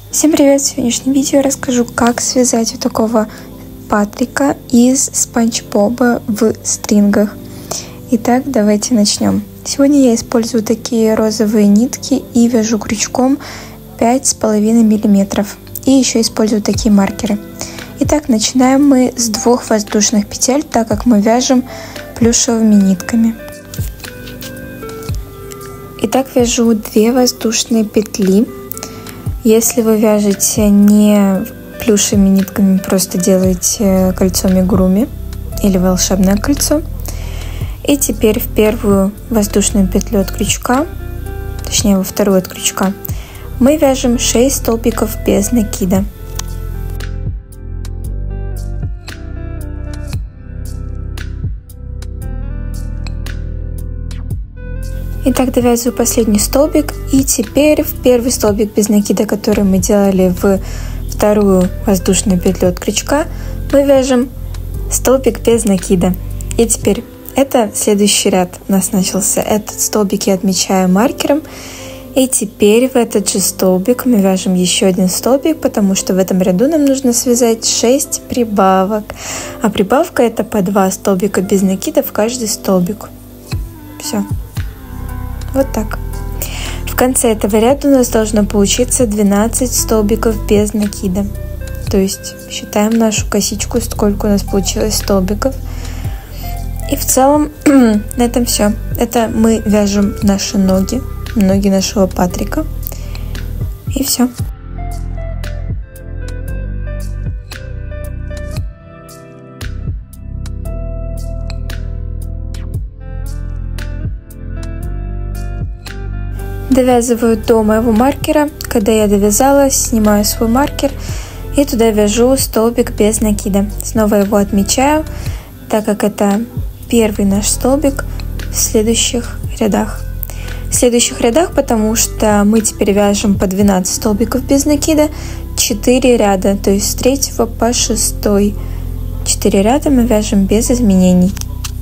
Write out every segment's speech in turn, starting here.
Всем привет! В сегодняшнем видео я расскажу, как связать вот такого Патрика из Спанч Боба в стрингах. Итак, давайте начнем. Сегодня я использую такие розовые нитки и вяжу крючком 5,5 мм. И еще использую такие маркеры. Итак, начинаем мы с 2 воздушных петель, так как мы вяжем плюшевыми нитками. Итак, вяжу 2 воздушные петли. Если вы вяжете не плюшевыми нитками, просто делаете кольцо амигуруми или волшебное кольцо. И теперь в первую воздушную петлю от крючка, точнее во вторую от крючка, мы вяжем 6 столбиков без накида. Итак, довязываю последний столбик, и теперь в первый столбик без накида, который мы делали в вторую воздушную петлю от крючка, мы вяжем столбик без накида. И теперь это следующий ряд у нас начался. Этот столбик я отмечаю маркером, и теперь в этот же столбик мы вяжем еще один столбик, потому что в этом ряду нам нужно связать 6 прибавок, а прибавка это по 2 столбика без накида в каждый столбик. Все. Вот так. В конце этого ряда у нас должно получиться 12 столбиков без накида. То есть считаем нашу косичку, сколько у нас получилось столбиков. И в целом на этом все. Это мы вяжем наши ноги нашего Патрика. И все. Довязываю до моего маркера. Когда я довязала, снимаю свой маркер и туда вяжу столбик без накида. Снова его отмечаю, так как это первый наш столбик в следующих рядах. В следующих рядах, потому что мы теперь вяжем по 12 столбиков без накида, 4 ряда, то есть с 3 по 6. 4 ряда мы вяжем без изменений.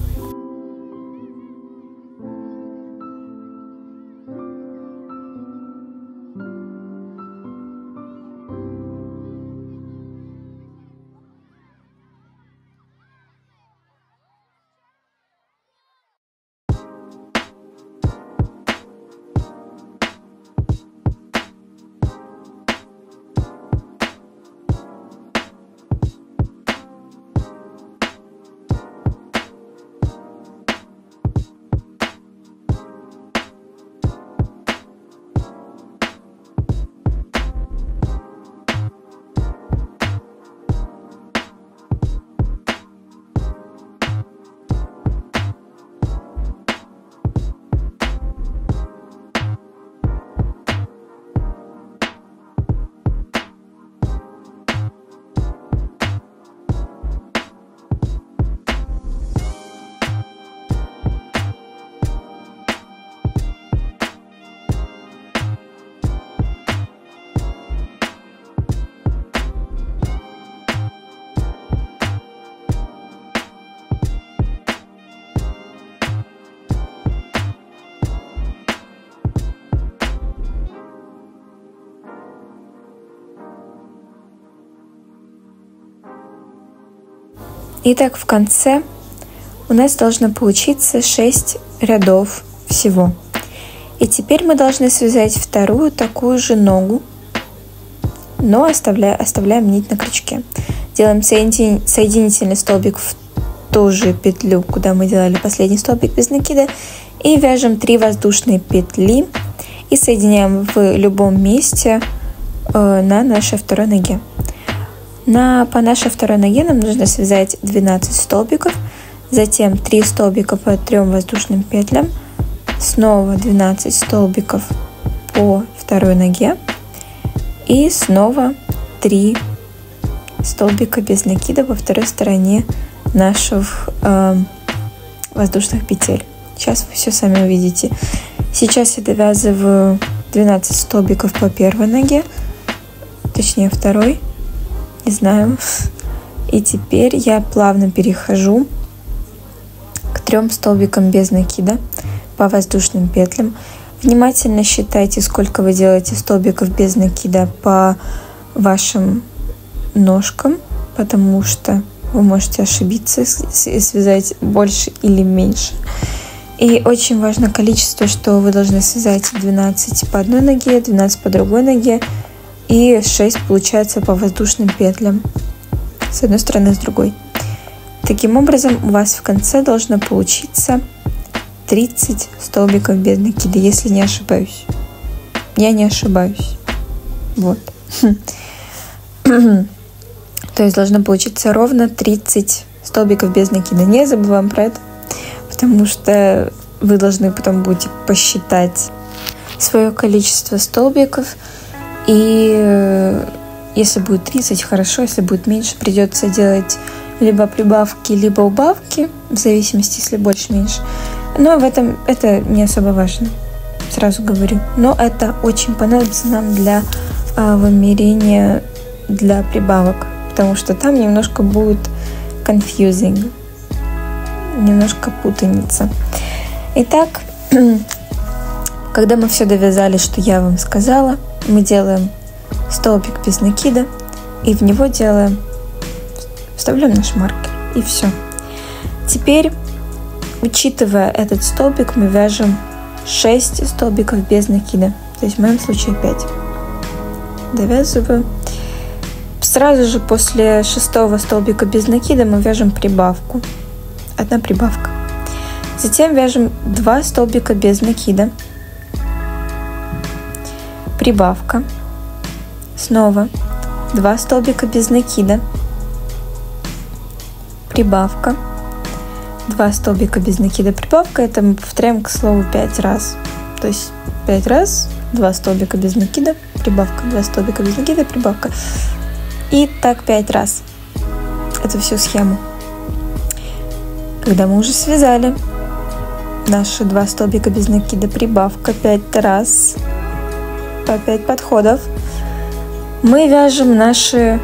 Итак, в конце у нас должно получиться 6 рядов всего. И теперь мы должны связать вторую такую же ногу, но оставляем нить на крючке. Делаем соединительный столбик в ту же петлю, куда мы делали последний столбик без накида, и вяжем 3 воздушные петли и соединяем в любом месте на нашей второй ноге. По нашей второй ноге нам нужно связать 12 столбиков, затем 3 столбика по 3 воздушным петлям, снова 12 столбиков по второй ноге и снова 3 столбика без накида по второй стороне наших воздушных петель. Сейчас вы все сами увидите. Сейчас я довязываю 12 столбиков по первой ноге, точнее второй. Не знаю. И теперь я плавно перехожу к 3 столбикам без накида по воздушным петлям. Внимательно считайте, сколько вы делаете столбиков без накида по вашим ножкам, потому что вы можете ошибиться и связать больше или меньше. И очень важно количество, что вы должны связать 12 по одной ноге, 12 по другой ноге и 6 получается по воздушным петлям с одной стороны, с другой. Таким образом, у вас в конце должно получиться 30 столбиков без накида, если не ошибаюсь. Я не ошибаюсь. Вот. То есть должно получиться ровно 30 столбиков без накида. Не забываем про это, потому что вы должны потом будете посчитать свое количество столбиков. И если будет 30, хорошо, если будет меньше, придется делать либо прибавки, либо убавки, в зависимости, если больше-меньше. Но в этом это не особо важно, сразу говорю. Но это очень понадобится нам для вымерения для прибавок, потому что там немножко будет confusing, немножко путаница. Итак, когда мы все довязали, что я вам сказала, мы делаем столбик без накида и в него вставляем наш маркер, и все. Теперь, учитывая этот столбик, мы вяжем 6 столбиков без накида, то есть в моем случае 5. Довязываю. Сразу же после 6-го столбика без накида мы вяжем прибавку. Одна прибавка. Затем вяжем 2 столбика без накида. Прибавка. Снова 2 столбика без накида. Прибавка. 2 столбика без накида. Прибавка. Это мы повторяем, к слову, 5 раз. То есть 5 раз, 2 столбика без накида, прибавка, 2 столбика без накида, прибавка. И так 5 раз. Это всю схему. Когда мы уже связали наши 2 столбика без накида, прибавка 5 раз, по 5 подходов, мы вяжем наши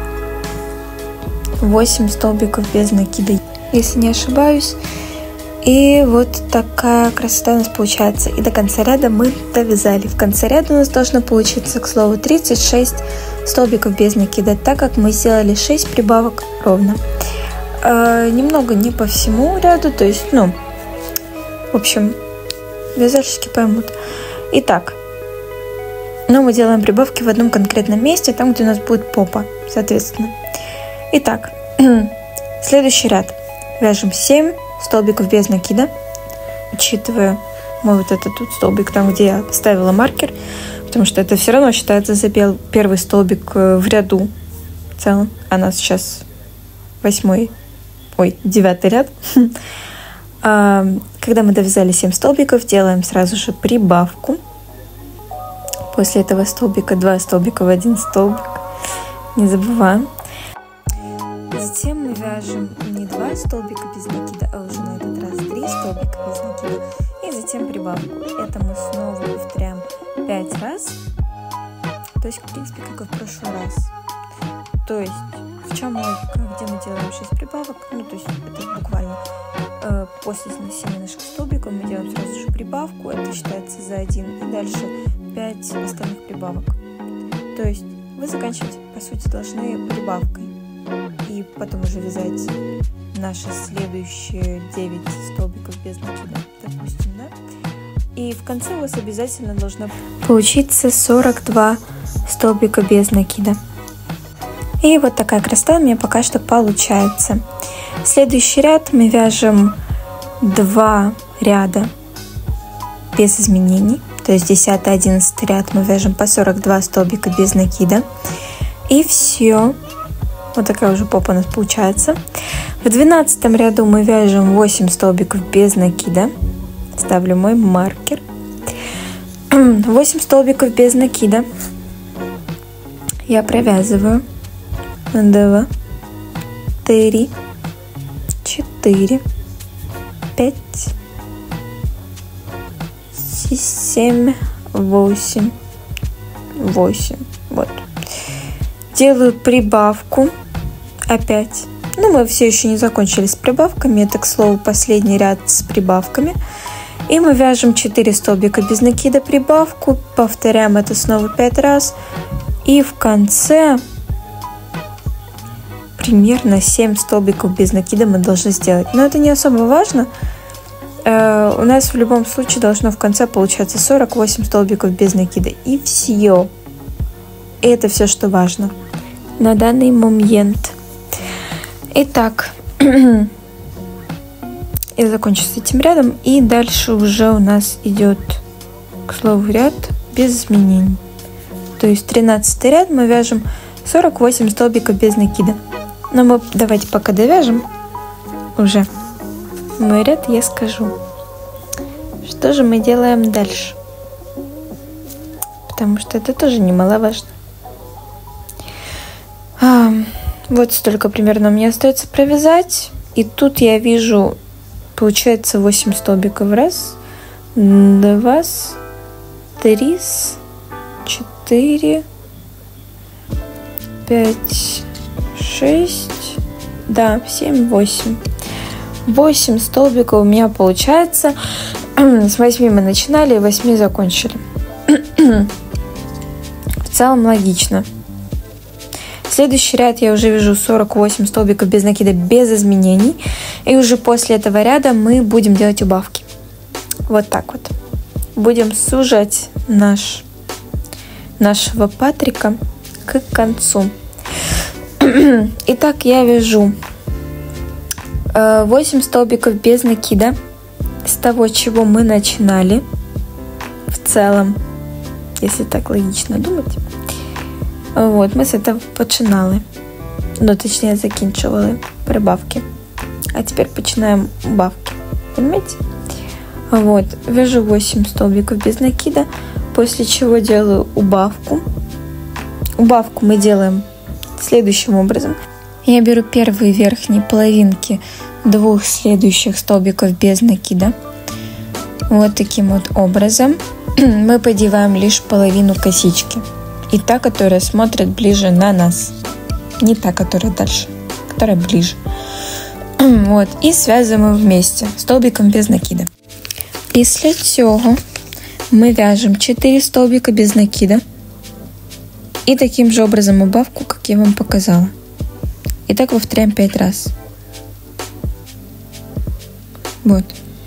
8 столбиков без накида, если не ошибаюсь. И вот такая красота у нас получается. И до конца ряда мы довязали. В конце ряда у нас должно получиться, к слову, 36 столбиков без накида, так как мы сделали 6 прибавок ровно. Немного не по всему ряду, то есть, в общем, вязальщики поймут. Итак, мы делаем прибавки в одном конкретном месте, там, где у нас будет попа, соответственно. Итак, следующий ряд. Вяжем 7 столбиков без накида, учитывая мой вот этот тут столбик, там, где я ставила маркер, потому что это все равно считается за первый столбик в ряду в целом. А у нас сейчас 9 ряд. Когда мы довязали 7 столбиков, делаем сразу же прибавку. После этого столбика 2 столбика в 1 столбик. Не забываем. Затем мы вяжем не 2 столбика без накида, а уже на этот раз 3 столбика без накида. И затем прибавку. Это мы снова повторяем 5 раз. То есть, в принципе, как и в прошлый раз. То есть, в чем логика? Где мы делаем 6 прибавок? То есть, это буквально после нанесения наших столбиков мы делаем сразу же прибавку. Это считается за 1. И дальше 5 остальных прибавок. То есть, вы заканчивать, по сути, должны прибавкой. И потом уже вязать наши следующие 9 столбиков без накида, допустим, да? И в конце у вас обязательно должно получиться 42 столбика без накида. И вот такая красота у меня пока что получается. Следующий ряд мы вяжем 2 ряда без изменений. То есть 10-11 ряд мы вяжем по 42 столбика без накида. И все. Вот такая уже попа у нас получается. В 12 ряду мы вяжем 8 столбиков без накида. Ставлю мой маркер. 8 столбиков без накида. Я провязываю 2, 3, 4, 5, 7, 8. Вот. Делаю прибавку. Опять. Мы все еще не закончили с прибавками. Это, к слову, последний ряд с прибавками. И мы вяжем 4 столбика без накида прибавку, повторяем это снова 5 раз. И в конце примерно 7 столбиков без накида мы должны сделать. Но это не особо важно. У нас в любом случае должно в конце получаться 48 столбиков без накида. И все. И это все, что важно на данный момент. Итак, я закончу с этим рядом. И дальше уже у нас идет, к слову, ряд без изменений. То есть 13 ряд мы вяжем 48 столбиков без накида. Но мы давайте пока довяжем уже мой ряд, я скажу, что же мы делаем дальше, потому что это тоже немаловажно. Вот столько примерно у меня остается провязать, и тут я вижу, получается 8 столбиков. Раз, 2, 3, 4, 5, 6, да, 7, 8. 8 столбиков у меня получается. С 8 мы начинали и 8 закончили. В целом логично. Следующий ряд я уже вяжу 48 столбиков без накида без изменений. И уже после этого ряда мы будем делать убавки. Вот так вот. Будем сужать нашего Патрика к концу. Итак, я вяжу 8 столбиков без накида с того, чего мы начинали. В целом, если так логично думать. Вот, мы с этого починали. Ну, точнее, закінчували прибавки. А теперь починаем убавки. Понимаете? Вот, вяжу 8 столбиков без накида, после чего делаю убавку. Убавку мы делаем следующим образом. Я беру первые верхние половинки 2 следующих столбиков без накида. Вот таким вот образом. Мы подеваем лишь половину косички. И та, которая смотрит ближе на нас. Не та, которая дальше, которая ближе. Вот. І зв'язуємо вместе столбиком без накида. Після цього ми вяжемо 4 столбика без накида. И таким же образом убавку, как я вам показала. И так повторяем 5 раз. Вот.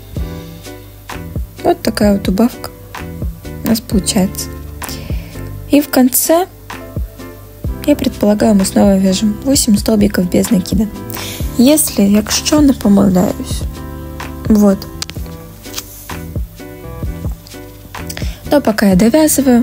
Вот такая вот убавка у нас получается. И в конце, я предполагаю, мы снова вяжем 8 столбиков без накида. Якщо не помиляюсь. Вот. Но пока я довязываю.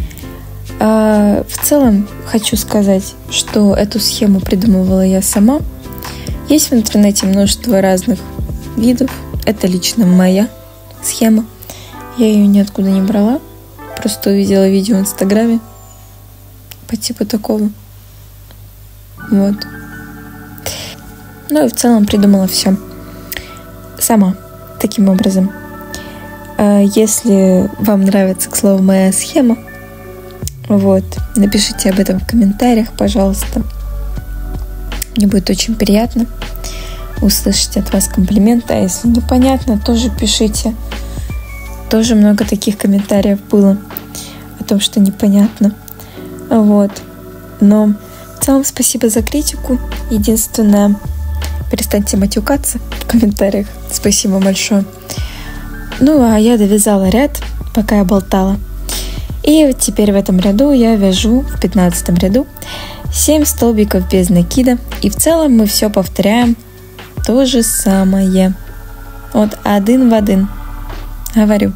В целом хочу сказать, что эту схему придумывала я сама. Есть в интернете множество разных видов. Это лично моя схема. Я ее ниоткуда не брала. Просто увидела видео в Инстаграме по типу такого. Вот. Ну и в целом придумала все сама таким образом. Если вам нравится, к слову, моя схема, вот, напишите об этом в комментариях, пожалуйста. Мне будет очень приятно услышать от вас комплименты. А если непонятно, тоже пишите. Тоже много таких комментариев было о том, что непонятно. Вот. Но в целом спасибо за критику. Единственное, перестаньте матюкаться в комментариях. Спасибо большое. Ну, а я довязала ряд, пока я болтала. И теперь в этом ряду я вяжу, в 15 ряду, 7 столбиков без накида. И в целом мы все повторяем то же самое. Вот один в один. Говорю.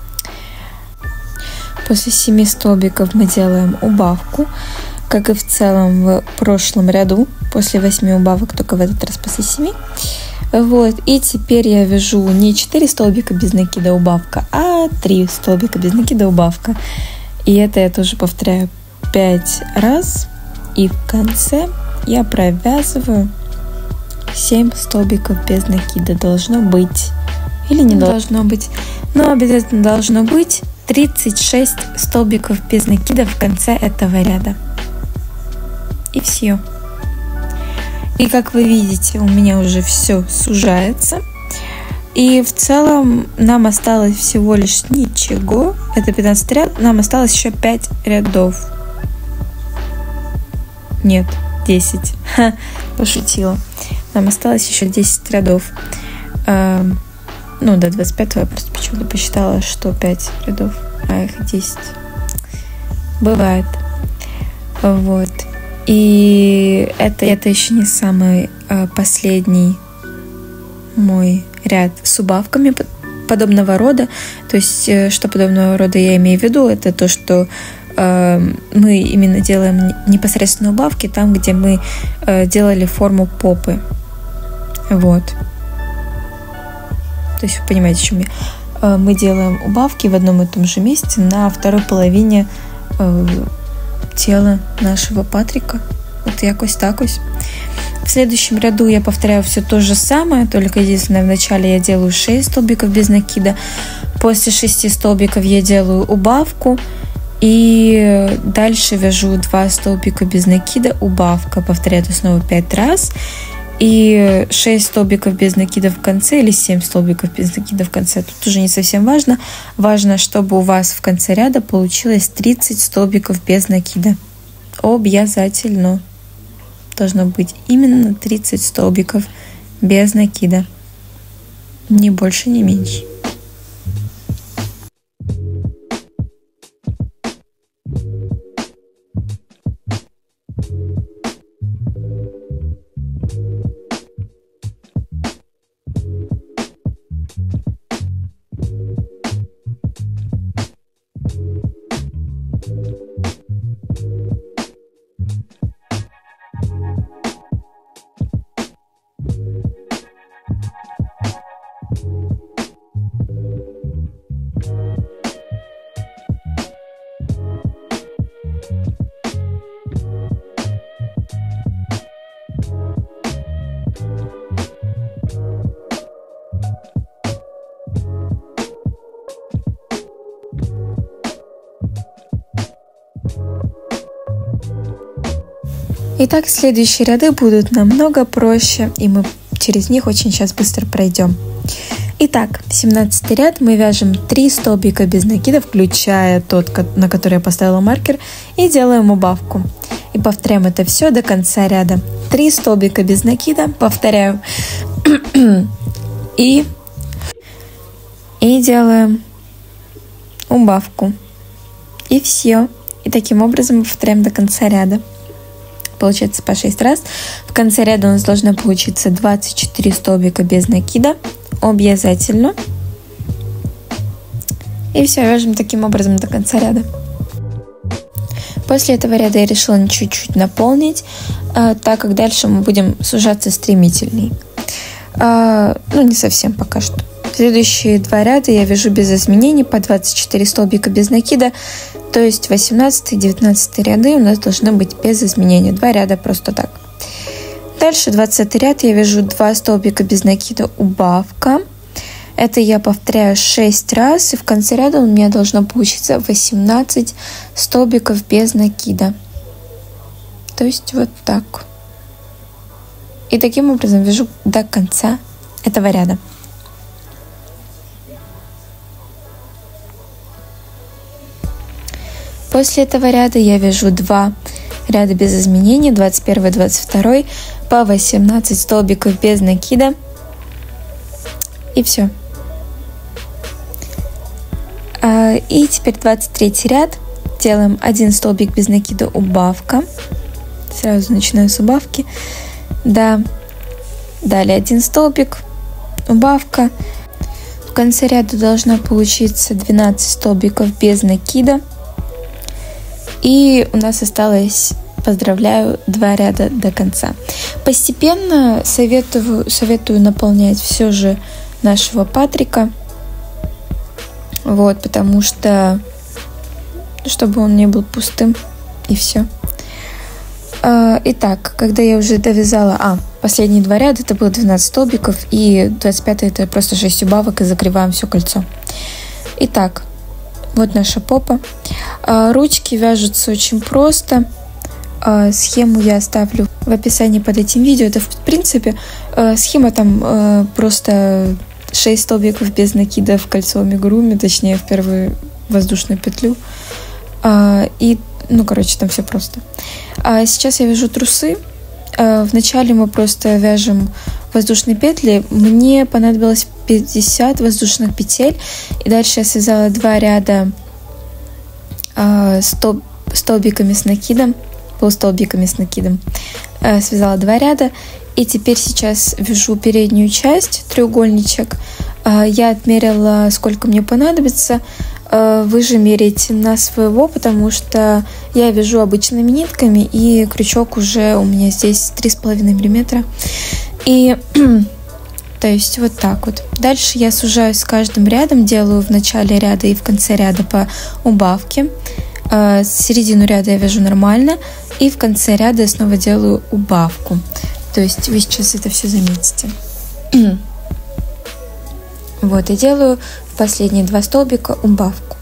После 7 столбиков мы делаем убавку, как и в целом в прошлом ряду. После 8 убавок, только в этот раз после 7. Вот. И теперь я вяжу не 4 столбика без накида убавка, а 3 столбика без накида убавка. И это я тоже повторяю 5 раз. И в конце я провязываю 7 столбиков без накида. Должно быть. Или не должно быть. Но обязательно должно быть 36 столбиков без накида в конце этого ряда. И все. И как вы видите, у меня уже все сужается. И в целом нам осталось всего лишь ничего. Это 15 ряд. Нам осталось еще 5 рядов. Нет, 10. Пошутила. Нам осталось еще 10 рядов. До 25 я просто почему-то посчитала, что 5 рядов, а их 10. Бывает. Вот. И это еще не самый последний мой ряд с убавками подобного рода. То есть, что подобного рода я имею в виду, это то, что мы именно делаем непосредственно убавки там, где мы делали форму попы. Вот. То есть вы понимаете, о чем я. Мы делаем убавки в одном и том же месте на второй половине тела нашего Патрика. Вот якось так ось. В следующем ряду я повторяю все то же самое, только единственное, вначале я делаю 6 столбиков без накида, после 6 столбиков я делаю убавку, и дальше вяжу 2 столбика без накида, убавка, повторяю это снова 5 раз, и 6 столбиков без накида в конце, или 7 столбиков без накида в конце, тут уже не совсем важно. Важно, чтобы у вас в конце ряда получилось 30 столбиков без накида. Обязательно. Должно быть именно 30 столбиков без накида. Ни больше, ни меньше. Итак, следующие ряды будут намного проще, и мы через них очень сейчас быстро пройдем. Итак, 17 ряд мы вяжем 3 столбика без накида, включая тот, на который я поставила маркер, и делаем убавку. И повторяем это все до конца ряда. 3 столбика без накида, повторяю, и делаем убавку. И все. И таким образом мы повторяем до конца ряда. Получается по 6 раз. В конце ряда у нас должно получиться 24 столбика без накида. Обязательно. И все, вяжем таким образом до конца ряда. После этого ряда я решила чуть-чуть наполнить, так как дальше мы будем сужаться стремительней. Не совсем пока что. Следующие 2 ряда я вяжу без изменений по 24 столбика без накида. То есть 18 и 19 ряды у нас должны быть без изменений. 2 ряда просто так. Дальше 20 ряд я вяжу 2 столбика без накида, убавка. Это я повторяю 6 раз. И в конце ряда у меня должно получиться 18 столбиков без накида. То есть вот так. И таким образом вяжу до конца этого ряда. После этого ряда я вяжу 2 ряда без изменений, 21 и 22, по 18 столбиков без накида. И все. И теперь 23 ряд. Делаем 1 столбик без накида, убавка. Сразу начинаю с убавки. Да. Далее 1 столбик, убавка. В конце ряда должно получиться 12 столбиков без накида. И у нас осталось, поздравляю, 2 ряда до конца. Постепенно советую наполнять все же нашего Патрика. Вот, потому что, чтобы он не был пустым, и все. Итак, когда я уже довязала, последние 2 ряда, это было 12 столбиков, и 25 это просто 6 убавок, и закрываем все кольцо. Итак, вот наша попа. Ручки вяжутся очень просто. Схему я оставлю в описании под этим видео. Это, в принципе, схема там просто 6 столбиков без накида в кольцо амигуруми, точнее в первую воздушную петлю. И, там все просто. Сейчас я вяжу трусы. Вначале мы просто вяжем воздушные петли. Мне понадобилось 50 воздушных петель. И дальше я связала 2 ряда столбиками с накидом, полустолбиками с накидом. Связала 2 ряда. И теперь сейчас вяжу переднюю часть, треугольничек. Я отмерила, сколько мне понадобится. Вы же меряете на своего, потому что я вяжу обычными нитками, и крючок уже у меня здесь 3,5 мм. И то есть вот так вот. Дальше я сужаю с каждым рядом, делаю в начале ряда и в конце ряда по убавке. Середину ряда я вяжу нормально, и в конце ряда я снова делаю убавку. То есть вы сейчас это все заметите. Вот, и делаю в последние 2 столбика убавку.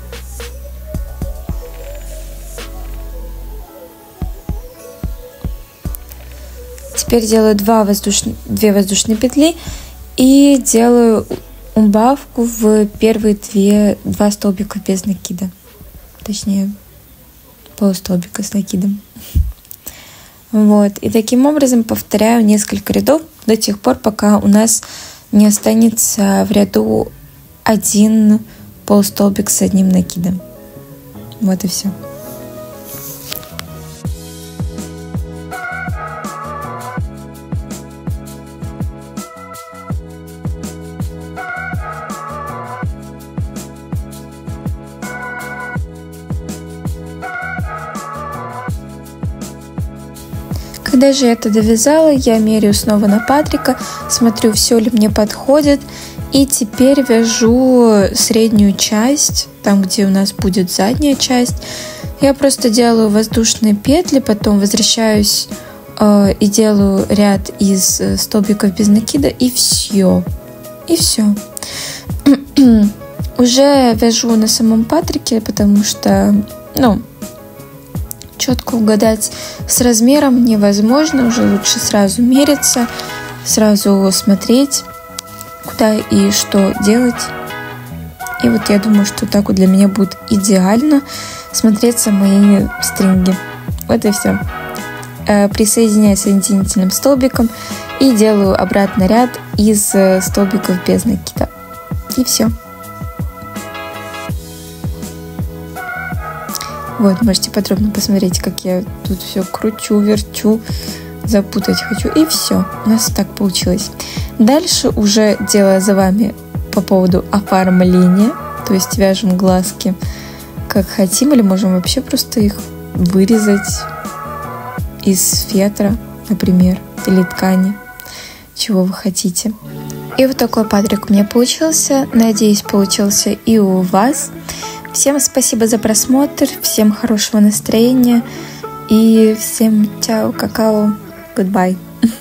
Теперь делаю 2 воздушные петли и делаю убавку в первые 2 столбика без накида. Точнее, полустолбика с накидом. Вот, и таким образом повторяю несколько рядов до тех пор, пока у нас не останется в ряду 1 полустолбик с одним накидом. Вот и все. Когда же я это довязала, я меряю снова на Патрика, смотрю, все ли мне подходит. И теперь вяжу среднюю часть, там, где у нас будет задняя часть. Я просто делаю воздушные петли, потом возвращаюсь и делаю ряд из столбиков без накида, и все. И все. Уже вяжу на самом Патрике, потому что, четко угадать с размером невозможно, уже лучше сразу мериться, сразу смотреть, куда и что делать. И вот я думаю, что так вот для меня будет идеально смотреться мои стринги. Вот и все. Присоединяю соединительным столбиком и делаю обратный ряд из столбиков без накида. И все. Вот, можете подробно посмотреть, как я тут все кручу, верчу, запутать хочу. И все, у нас так получилось. Дальше уже дело за вами по поводу оформления. То есть вяжем глазки как хотим, или можем вообще просто их вырезать из фетра, например, или ткани, чего вы хотите. И вот такой Патрик у меня получился. Надеюсь, получился и у вас. Всем спасибо за просмотр, всем хорошего настроения и всем чао, какао, goodbye.